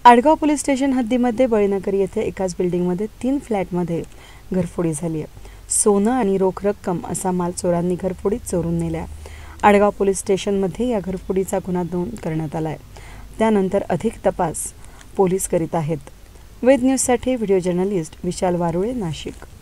Adgaon police station हद्दीमध्ये बळीनगर येथे एकाच बिल्डिंगमध्ये 3 फ्लॅटमध्ये घरफोडी झाली आहे। सोनं आणि रोख रक्कम असा माल चोरांनी घरफोडीत चोरून नेला। आडगाव पोलीस स्टेशनमध्ये या घरफोडीचा गुन्हा नोंद करण्यात आला आहे। त्यानंतर अधिक तपास पोलीस करीत आहेत। वेद न्यूजसाठी व्हिडिओ जर्नलिस्ट विशाल वारुळे, नाशिक।